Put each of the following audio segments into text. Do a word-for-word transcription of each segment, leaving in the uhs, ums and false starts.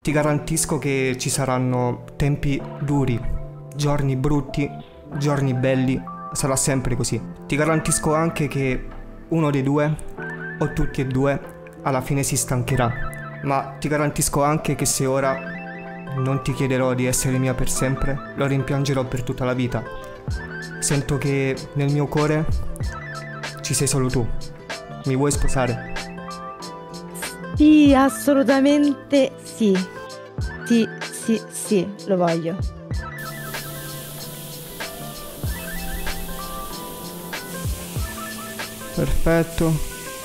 ti garantisco che ci saranno tempi duri, giorni brutti, giorni belli, sarà sempre così. Ti garantisco anche che uno dei due, o tutti e due, alla fine si stancherà. Ma ti garantisco anche che se ora non ti chiederò di essere mia per sempre, lo rimpiangerò per tutta la vita. Sento che nel mio cuore ci sei solo tu. Mi vuoi sposare? Sì, assolutamente sì. Sì, sì, sì, lo voglio. Perfetto.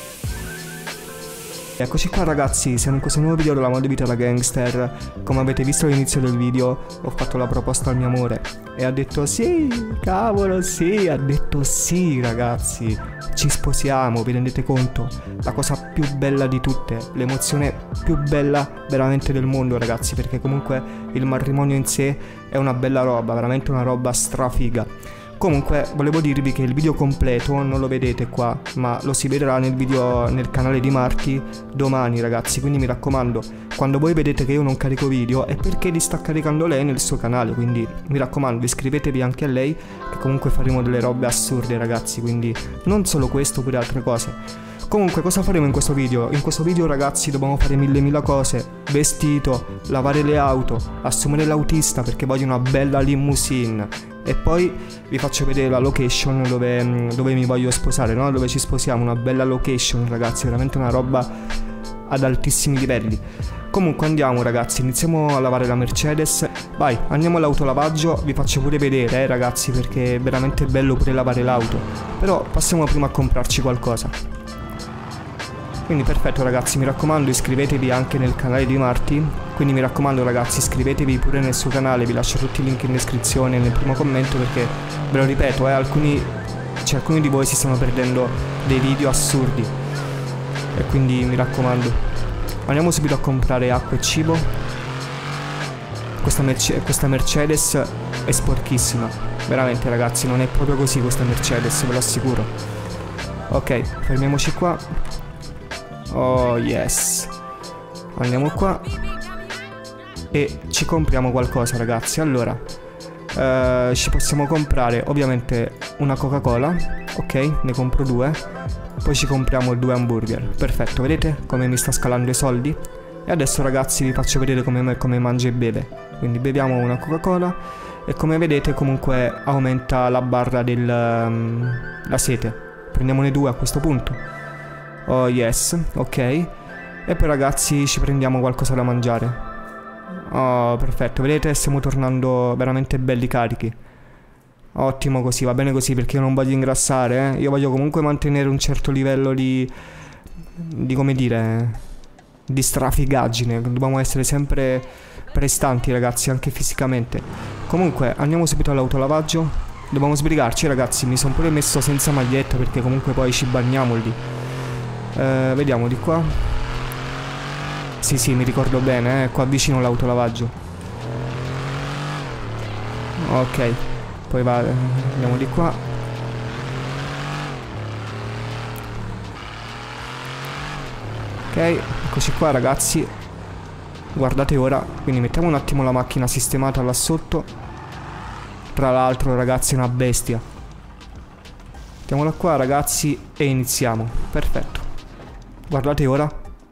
Eccoci qua ragazzi, siamo in questo nuovo video della Mod Vita da Gangster. Come avete visto all'inizio del video, ho fatto la proposta al mio amore e ha detto sì, cavolo sì, ha detto sì ragazzi. Ci sposiamo, vi rendete conto? La cosa più bella di tutte, l'emozione più bella veramente del mondo ragazzi, perché comunque il matrimonio in sé è una bella roba, veramente una roba strafiga. Comunque volevo dirvi che il video completo non lo vedete qua, ma lo si vedrà nel video nel canale di Marti domani ragazzi, quindi mi raccomando, quando voi vedete che io non carico video è perché li sta caricando lei nel suo canale, quindi mi raccomando iscrivetevi anche a lei, che comunque faremo delle robe assurde ragazzi, quindi non solo questo, pure altre cose. Comunque cosa faremo in questo video? In questo video ragazzi dobbiamo fare mille mila cose. Vestito, lavare le auto, assumere l'autista perché voglio una bella limousine. E poi vi faccio vedere la location dove, dove mi voglio sposare, no? Dove ci sposiamo, una bella location ragazzi, veramente una roba ad altissimi livelli. Comunque andiamo ragazzi, iniziamo a lavare la Mercedes. Vai, andiamo all'autolavaggio, vi faccio pure vedere eh ragazzi, perché è veramente bello pure lavare l'auto. Però passiamo prima a comprarci qualcosa. Quindi perfetto ragazzi, mi raccomando iscrivetevi anche nel canale di Marti. Quindi mi raccomando ragazzi iscrivetevi pure nel suo canale, vi lascio tutti i link in descrizione nel primo commento, perché ve lo ripeto eh, alcuni, cioè, alcuni di voi si stanno perdendo dei video assurdi. E quindi mi raccomando, andiamo subito a comprare acqua e cibo. Questa, merce questa Mercedes è sporchissima, veramente ragazzi, non è proprio così questa Mercedes, ve lo assicuro. Ok, fermiamoci qua. Oh yes. Andiamo qua e ci compriamo qualcosa ragazzi. Allora eh, ci possiamo comprare ovviamente una Coca-Cola. Ok, ne compro due. Poi ci compriamo due hamburger. Perfetto, vedete come mi sta scalando i soldi? E adesso ragazzi vi faccio vedere come, come mangia e beve. Quindi beviamo una Coca-Cola e come vedete comunque aumenta la barra del um, la sete. Prendiamone due a questo punto. Oh yes, ok. E poi ragazzi ci prendiamo qualcosa da mangiare. Oh perfetto, vedete stiamo tornando veramente belli carichi. Ottimo così, va bene così, perché io non voglio ingrassare eh? Io voglio comunque mantenere un certo livello di Di come dire di strafigaggine. Dobbiamo essere sempre prestanti ragazzi, anche fisicamente. Comunque andiamo subito all'autolavaggio. Dobbiamo sbrigarci ragazzi, mi sono pure messo senza maglietta perché comunque poi ci bagniamo lì. Eh, vediamo di qua. Sì sì mi ricordo bene eh, qua vicino l'autolavaggio. Ok, poi va, andiamo di qua. Ok, eccoci qua ragazzi. Guardate ora. Quindi mettiamo un attimo la macchina sistemata là sotto. Tra l'altro ragazzi è una bestia. Mettiamola qua ragazzi e iniziamo. Perfetto. Guardate ora.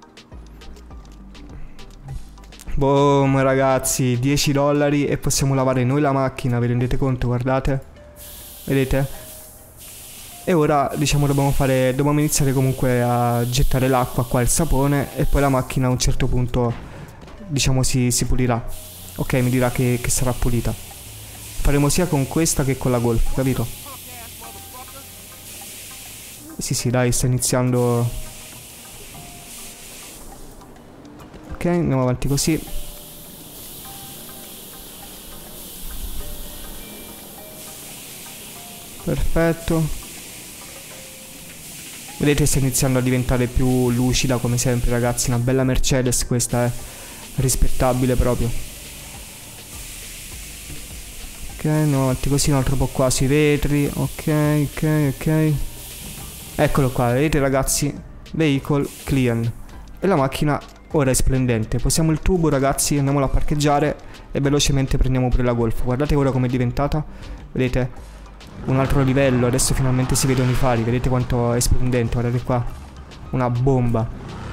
Boom ragazzi, dieci dollari e possiamo lavare noi la macchina, vi rendete conto? Guardate. Vedete? E ora diciamo dobbiamo fare, dobbiamo iniziare comunque a gettare l'acqua qua, il sapone, e poi la macchina a un certo punto diciamo si, si pulirà. Ok, mi dirà che, che sarà pulita. Faremo sia con questa che con la Golf, capito? Sì sì dai, sta iniziando. Ok, andiamo avanti così. Perfetto. Vedete sta iniziando a diventare più lucida come sempre ragazzi. Una bella Mercedes questa, è rispettabile proprio. Ok, andiamo avanti così, un altro po' qua sui vetri. Ok, ok, ok. Eccolo qua, vedete ragazzi? Vehicle clean. E la macchina Ora è splendente. Posiamo il tubo, ragazzi, andiamolo a parcheggiare e velocemente prendiamo pure la Golf. Guardate ora com'è diventata. Vedete? Un altro livello. Adesso finalmente si vedono i fari. Vedete quanto è splendente. Guardate qua. Una bomba.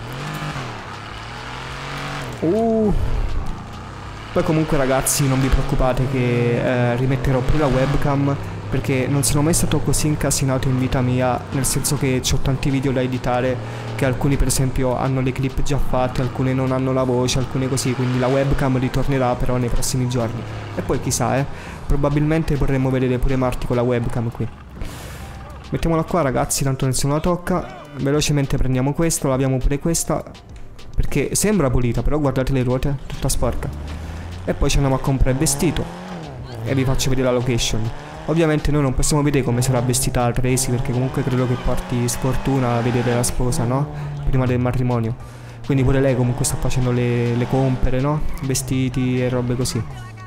Uh. Poi comunque, ragazzi, non vi preoccupate che eh, rimetterò pure la webcam, perché non sono mai stato così incasinato in vita mia, nel senso che ho tanti video da editare, che alcuni per esempio hanno le clip già fatte, alcune non hanno la voce, alcune così, quindi la webcam ritornerà però nei prossimi giorni. E poi chissà, eh, probabilmente vorremmo vedere pure Marti con la webcam qui. Mettiamola qua, ragazzi, tanto nessuno la tocca. Velocemente prendiamo questo, laviamo pure questa, perché sembra pulita, però guardate le ruote, tutta sporca. E poi ci andiamo a comprare il vestito e vi faccio vedere la location. Ovviamente noi non possiamo vedere come sarà vestita Tracy, perché comunque credo che porti sfortuna a vedere la sposa, no? Prima del matrimonio. Quindi pure lei comunque sta facendo le, le compere, no? Vestiti e robe così.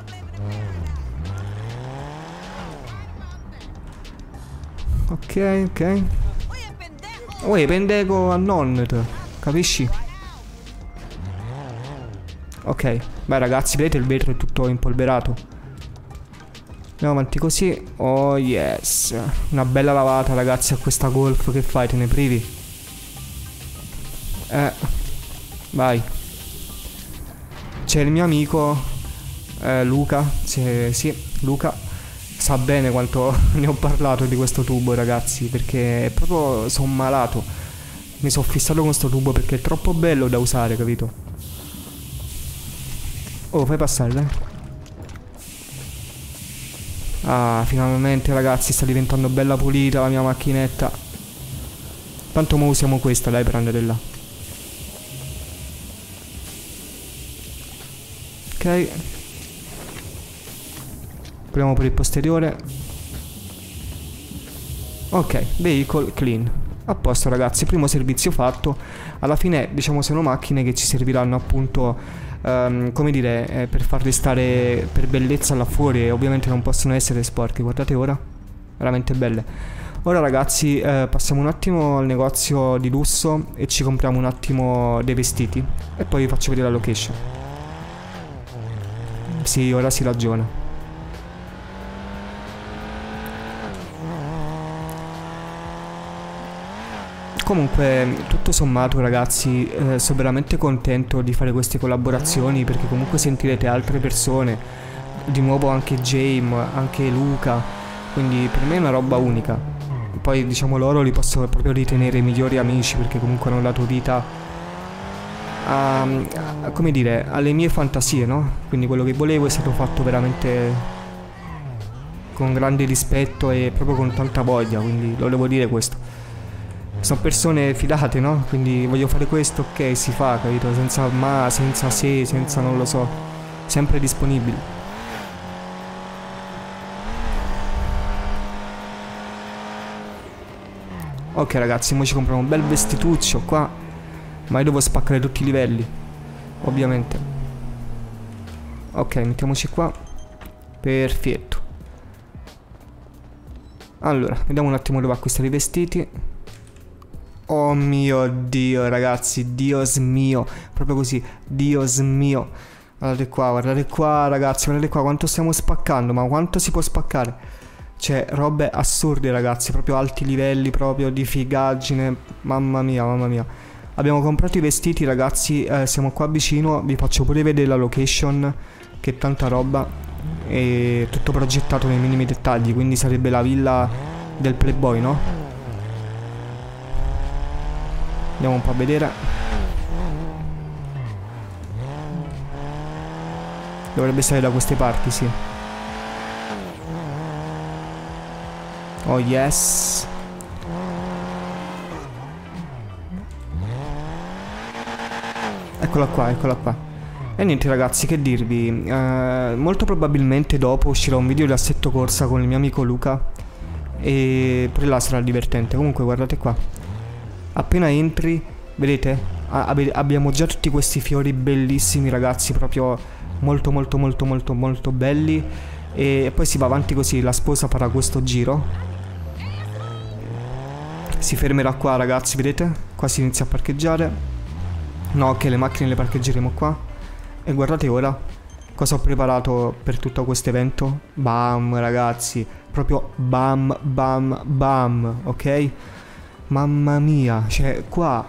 Ok, ok. Uè, pendeco a nonnet, capisci? Ok, beh ragazzi, vedete il vetro è tutto impolverato. Andiamo avanti così. Oh yes. Una bella lavata, ragazzi, a questa Golf. Che fai, te ne privi? Eh Vai. C'è il mio amico eh, Luca. Sì, sì, Luca sa bene quanto ne ho parlato di questo tubo, ragazzi, perché è proprio sono malato. Mi sono fissato con questo tubo perché è troppo bello da usare, capito? Oh, fai passare, dai. Ah, finalmente, ragazzi, sta diventando bella pulita la mia macchinetta. Tanto mo usiamo questa, dai, per andare là. Ok. Proviamo per il posteriore. Ok, vehicle clean. A posto, ragazzi, primo servizio fatto. Alla fine, diciamo, sono macchine che ci serviranno appunto Um, come dire, eh, per farle stare per bellezza là fuori, e ovviamente non possono essere sporche. Guardate ora, veramente belle. Ora, ragazzi, eh, passiamo un attimo al negozio di lusso e ci compriamo un attimo dei vestiti e poi vi faccio vedere la location. Sì, ora si ragiona. Comunque, tutto sommato, ragazzi, eh, sono veramente contento di fare queste collaborazioni, perché comunque sentirete altre persone, di nuovo anche James, anche Luca, quindi per me è una roba unica. Poi, diciamo, loro li posso proprio ritenere i migliori amici, perché comunque hanno dato vita a, a, come dire, alle mie fantasie, no? Quindi quello che volevo è stato fatto veramente con grande rispetto e proprio con tanta voglia, quindi lo devo dire questo. Sono persone fidate, no? Quindi voglio fare questo, ok, si fa, capito? Senza ma, senza se, senza non lo so. Sempre disponibili. Ok, ragazzi, ora ci compriamo un bel vestituccio qua. Ma io devo spaccare tutti i livelli, ovviamente. Ok, mettiamoci qua. Perfetto. Allora, vediamo un attimo dove acquistare i vestiti. Oh mio Dio, ragazzi, Dios mio, proprio così, Dios mio. Guardate qua, guardate qua, ragazzi, guardate qua quanto stiamo spaccando, ma quanto si può spaccare? Cioè, robe assurde, ragazzi, proprio alti livelli, proprio di figaggine, mamma mia, mamma mia. Abbiamo comprato i vestiti, ragazzi, eh, siamo qua vicino, vi faccio pure vedere la location, che tanta roba, è tutto progettato nei minimi dettagli, quindi sarebbe la villa del Playboy, no? Andiamo un po' a vedere. Dovrebbe stare da queste parti, sì. Oh yes. Eccola qua, eccola qua. E niente, ragazzi, che dirvi, eh, molto probabilmente dopo uscirà un video di assetto corsa con il mio amico Luca, e pure là sarà divertente. Comunque guardate qua. Appena entri, vedete, abbiamo già tutti questi fiori bellissimi, ragazzi, proprio molto molto molto molto molto belli. E poi si va avanti così, la sposa farà questo giro, si fermerà qua, ragazzi, vedete? Qua si inizia a parcheggiare. No, ok, le macchine le parcheggeremo qua. E guardate ora cosa ho preparato per tutto questo evento. Bam, ragazzi. Proprio bam, bam, bam, ok? Mamma mia, cioè qua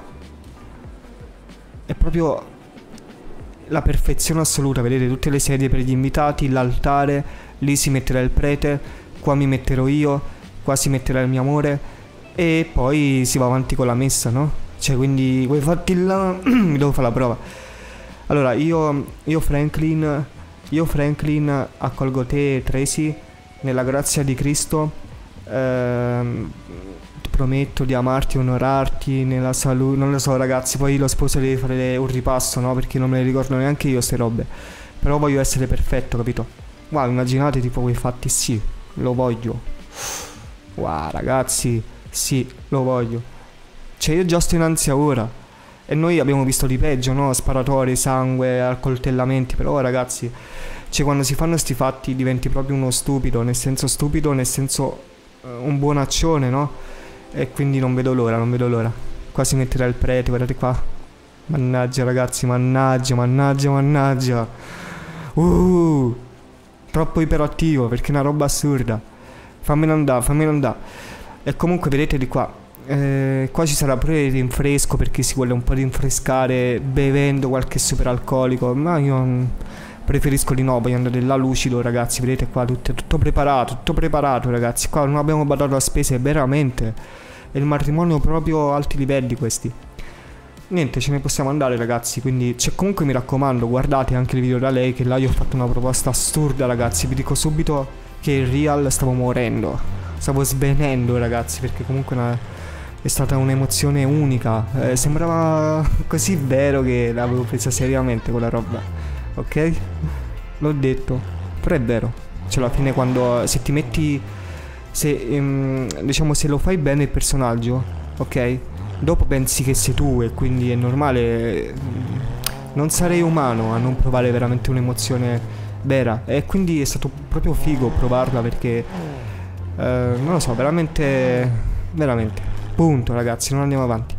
è proprio la perfezione assoluta. Vedete tutte le sedie per gli invitati, l'altare, lì si metterà il prete, qua mi metterò io, qua si metterà il mio amore e poi si va avanti con la messa, no? Cioè quindi voi fatti là. Mi devo fare la prova. Allora io, io Franklin Io Franklin accolgo te Tracy nella grazia di Cristo. ehm, Ti prometto di amarti, onorarti nella salute. Non lo so ragazzi, poi lo sposo deve fare un ripasso, no? Perché non me le ricordo neanche io ste robe. Però voglio essere perfetto, capito? Wow, immaginate tipo quei fatti. Sì, lo voglio. Wow ragazzi, sì, lo voglio. Cioè io già sto in ansia ora. E noi abbiamo visto di peggio, no? Sparatori, sangue, accoltellamenti. Però ragazzi, cioè quando si fanno sti fatti diventi proprio uno stupido. Nel senso stupido, nel senso uh, un buonaccione, no? E quindi non vedo l'ora, non vedo l'ora. Qua si metterà il prete, guardate qua. Mannaggia ragazzi, mannaggia, mannaggia, mannaggia. Uh, troppo iperattivo perché è una roba assurda. Fammelo andare, fammelo andare. E comunque vedete di qua, eh, qua ci sarà pure il rinfresco perché si vuole un po' rinfrescare bevendo qualche superalcolico. Ma io mm, preferisco di no, voglio andare là lucido ragazzi. Vedete qua tutto, tutto preparato, tutto preparato ragazzi. Qua non abbiamo badato a spese veramente. È il matrimonio proprio alti livelli questi. Niente, ce ne possiamo andare ragazzi. Quindi cioè, comunque mi raccomando, guardate anche il video da lei, che là io ho fatto una proposta assurda ragazzi. Vi dico subito che in real stavo morendo, stavo svenendo ragazzi, perché comunque una, è stata un'emozione unica. eh, Sembrava così vero che l'avevo presa seriamente quella roba. Ok? L'ho detto. Però è vero. Cioè alla fine quando se ti metti, se ehm, diciamo se lo fai bene il personaggio, ok? Dopo pensi che sei tu e quindi è normale. Non sarei umano a non provare veramente un'emozione vera. E quindi è stato proprio figo provarla perché eh, non lo so, veramente, veramente. Punto ragazzi, non andiamo avanti.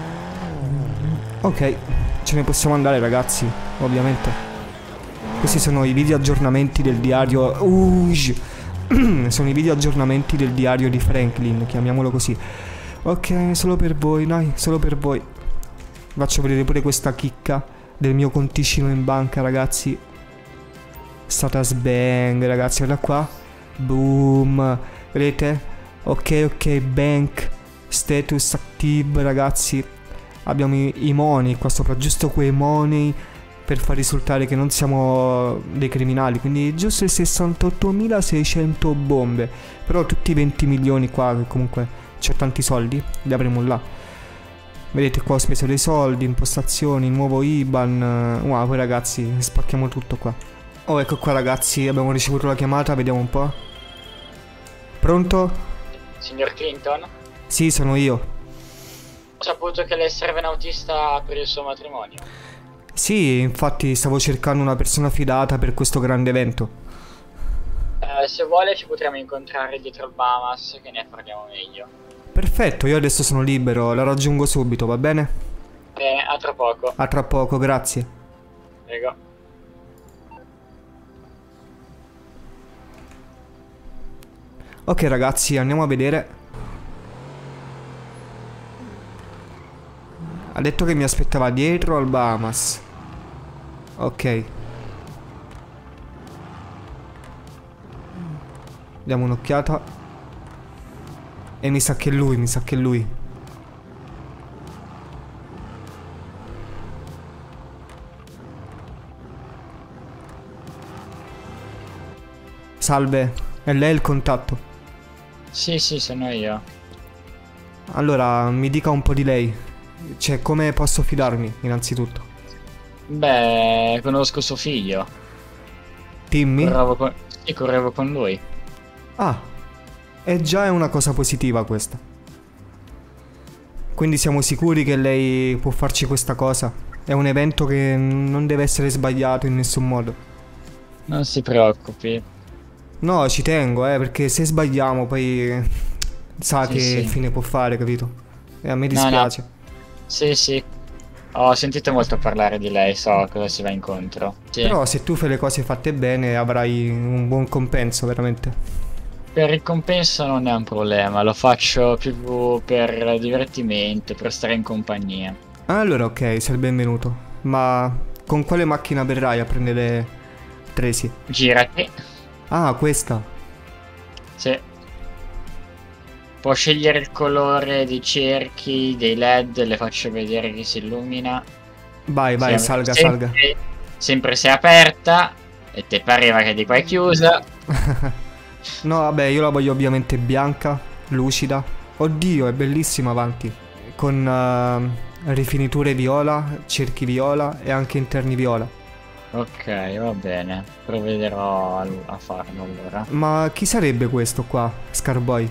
Ok, ce ne possiamo andare ragazzi, ovviamente. Questi sono i video aggiornamenti del diario. Uh, sono i video aggiornamenti del diario di Franklin, chiamiamolo così. Ok, solo per voi, dai, solo per voi. Faccio vedere pure questa chicca del mio conticino in banca, ragazzi. Status bang, ragazzi, guarda qua. Boom. Vedete? Ok, ok, bank. Status active, ragazzi. Abbiamo i, i money qua sopra, giusto quei money per far risultare che non siamo dei criminali. Quindi giusto i sessantottomilaseicento bombe. Però tutti i venti milioni qua, che comunque c'è tanti soldi, li avremo là. Vedete qua ho speso dei soldi, impostazioni, nuovo I B A N. Wow, poi ragazzi spacchiamo tutto qua. Oh, ecco qua ragazzi, abbiamo ricevuto la chiamata, vediamo un po'. Pronto? Signor Clinton? Sì, sono io. Ho saputo che lei serve un autista per il suo matrimonio. Sì, infatti stavo cercando una persona fidata per questo grande evento. Eh, se vuole ci potremo incontrare dietro il Bahamas, che ne parliamo meglio. Perfetto, io adesso sono libero, la raggiungo subito, va bene? Bene, a tra poco. A tra poco, grazie. Prego. Ok ragazzi, andiamo a vedere. Ha detto che mi aspettava dietro al Bahamas. Ok. Diamo un'occhiata. E mi sa che è lui, mi sa che è lui. Salve, è lei il contatto? Sì, sì, sono io. Allora, mi dica un po' di lei. Cioè, come posso fidarmi, innanzitutto? Beh, conosco suo figlio. Timmy? Correvo con... Sì, correvo con lui. Ah, e già è una cosa positiva questa. Quindi siamo sicuri che lei può farci questa cosa? È un evento che non deve essere sbagliato in nessun modo. Non si preoccupi. No, ci tengo, eh, perché se sbagliamo poi sa Sì, che sì. fine può fare, capito? E a me dispiace. No, no. Sì, sì. Ho sentito molto parlare di lei, so cosa si va incontro. Sì. Però se tu fai le cose fatte bene avrai un buon compenso, veramente. Per il compenso non è un problema, lo faccio più per divertimento, per stare in compagnia. Allora ok, sei il benvenuto. Ma con quale macchina verrai a prendere Tracy? Girati. Ah, questa. Sì. Può scegliere il colore dei cerchi, dei led, le faccio vedere che si illumina. Vai, vai, Sempre- salga, sempre- salga. Sempre se è aperta, e te pareva che di qua è chiusa. No, vabbè, io la voglio ovviamente bianca, lucida. Oddio, è bellissima avanti. Con eh, rifiniture viola, cerchi viola e anche interni viola. Ok, va bene, provvederò a, a farlo allora. Ma chi sarebbe questo qua, Scarboy?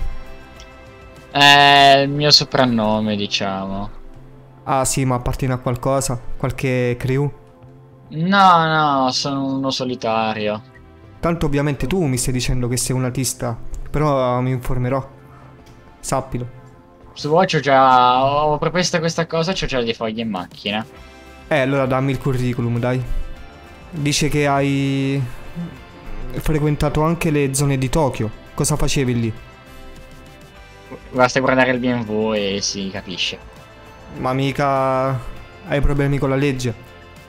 È il mio soprannome, diciamo. Ah sì, ma appartiene a qualcosa? Qualche crew? No, no, sono uno solitario. Tanto ovviamente tu mi stai dicendo che sei un autista, però mi informerò. Sappilo. Su Watch ho già... ho proposto questa cosa, c'ho già dei fogli in macchina. Eh, allora dammi il curriculum, dai. Dice che hai frequentato anche le zone di Tokyo. Cosa facevi lì? Basta guardare il B M W e si capisce. Ma mica hai problemi con la legge?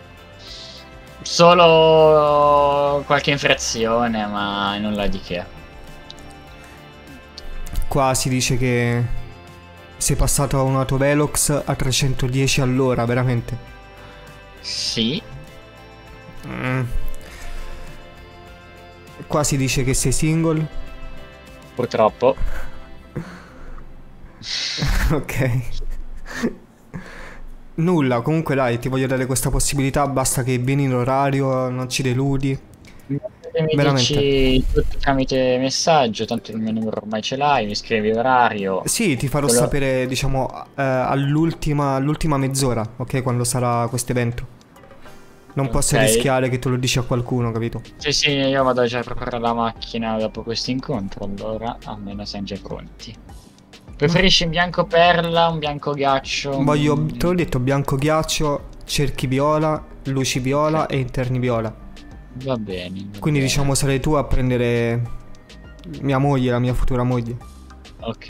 Solo qualche infrazione, ma nulla di che. Qua si dice che sei passato a un'auto Velox a trecentodieci all'ora, veramente. Sì. Mm. Qua si dice che sei single. Purtroppo. Ok. Nulla, comunque dai, ti voglio dare questa possibilità, basta che vieni in orario, non ci deludi. Mi Veramente. dici tutto tramite messaggio, tanto il mio numero ormai ce l'hai, mi scrivi l'orario. Sì, ti farò Quello- sapere, diciamo, eh, all'ultima all'ultima mezz'ora, ok? Quando sarà questo evento. Non posso Ok. rischiare che tu lo dici a qualcuno, capito? Sì, sì, io vado già a preparare la macchina dopo questo incontro, allora almeno siamo già pronti. Preferisci un bianco perla, un bianco ghiaccio? un- Voglio, te l'ho detto, bianco ghiaccio, cerchi viola, luci viola e interni viola. Va bene. va Quindi bene. diciamo sarai tu a prendere mia moglie, la mia futura moglie. Ok.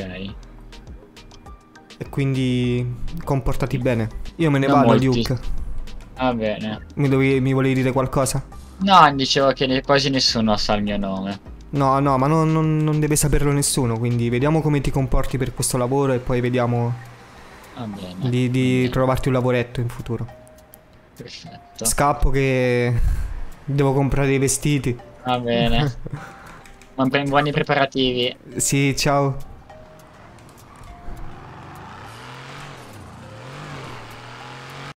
E quindi comportati bene. Io me ne Non vado, molti. Luke. Va bene. Mi, dovevi- mi volevi dire qualcosa? No, dicevo che ne- quasi nessuno sa il mio nome. No, no, ma non, non- non deve saperlo nessuno. Quindi vediamo come ti comporti per questo lavoro e poi vediamo Va bene. di, di va bene, trovarti un lavoretto in futuro. Perfetto. Scappo che devo comprare i vestiti. Va bene. Ma ben buoni preparativi. Sì, ciao.